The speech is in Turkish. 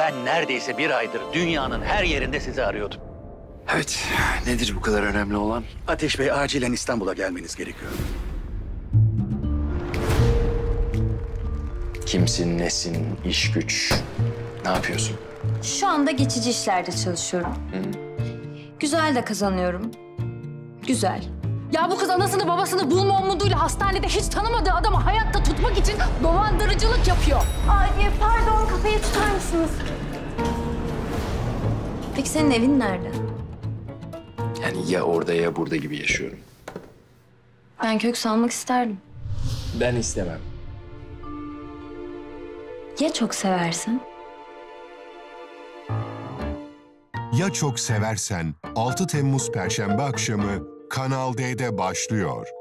Ben neredeyse bir aydır dünyanın her yerinde sizi arıyordum. Evet, nedir bu kadar önemli olan? Ateş Bey, acilen İstanbul'a gelmeniz gerekiyor. Kimsin, nesin, iş güç? Ne yapıyorsun? Şu anda geçici işlerde çalışıyorum. Güzel de kazanıyorum. Güzel. Ya bu kız anasını babasını bulma umuduyla hastanede hiç tanımadığı adamı hayatta tutmak için dolandırıcılık yapıyor. Pardon, kafayı tutar mısınız? Peki senin evin nerede? Yani ya orada ya burada gibi yaşıyorum. Ben kök salmak isterdim. Ben istemem. Ya çok seversen? Ya Çok Seversen 6 Temmuz Perşembe akşamı Kanal D'de başlıyor.